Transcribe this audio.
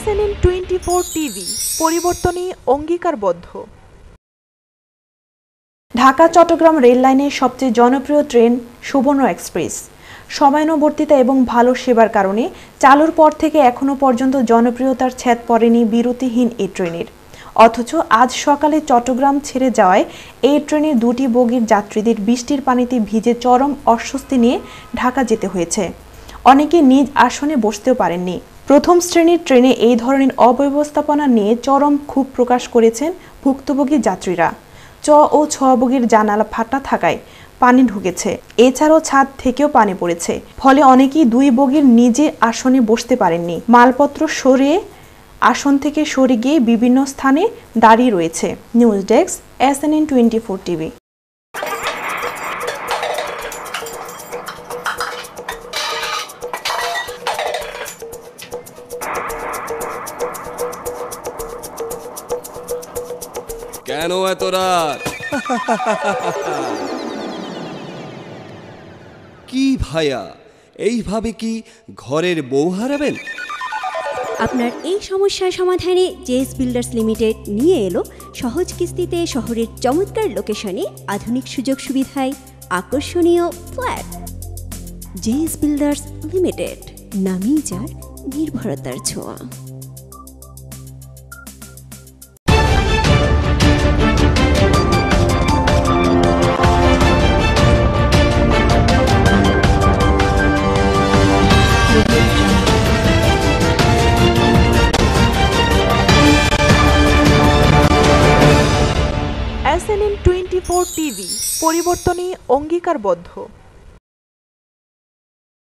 SNN24 TV পরিবর্তনে অঙ্গীকারবদ্ধ। Dhaka Chittagong rail লাইনের সবচেয়ে জনপ্রিয় ট্রেন সুবর্ণ এক্সপ্রেস সময়ানুবর্তিতা এবং ভালো সেবার কারণে চালুর পর থেকে এখনো পর্যন্ত জনপ্রিয়তার ছেদ পড়েনি বিরতিহীন এই ট্রেনের। অথচ আজ সকালে চট্টগ্রাম ছেড়ে যাওয়ায় এই ট্রেনের দুটি বগির যাত্রীদের বৃষ্টির পানিতে ভিজে চরম অস্বস্তি নিয়ে ঢাকা যেতে হয়েছে। অনেকে নিজ আসনে বসতেও পারেননি। প্রথম শ্রেণীর ট্রেনে এই ধরনের অব্যবস্থাপনা নিয়ে চরম ক্ষোভ প্রকাশ করেছেন ভুক্তভোগী যাত্রীরা। ও 6 বগির জানালা ফাটা থাকায় পানি ঢুকেছে, এছাড়াও ছাদ থেকেও পানি পড়েছে, ফলে অনেকেই 2 বগির নিজে আসনে বসতে পারেননি। মালপত্র সরিয়ে আসন থেকে সরে গিয়ে বিভিন্ন স্থানে দাঁড়িয়ে রয়েছে। News desk, SNN24 TV. কেন এত রাত? কি ভাইয়া, এইভাবে কি ঘরের বউ হারাবেন? আপনার এই সমস্যার সমাধানে জেএস বিল্ডার্স লিমিটেড নিয়ে এলো সহজ কিস্তিতে শহরের চমৎকার লোকেশনে আধুনিক সুযোগ সুবিধায় আকর্ষণীয় ফ্ল্যাট। জেএস বিল্ডার্স লিমিটেড, নামই যার নির্ভরতার ছোঁয়া। SNN24 টিভি পরিবর্তনে অঙ্গীকারবদ্ধ।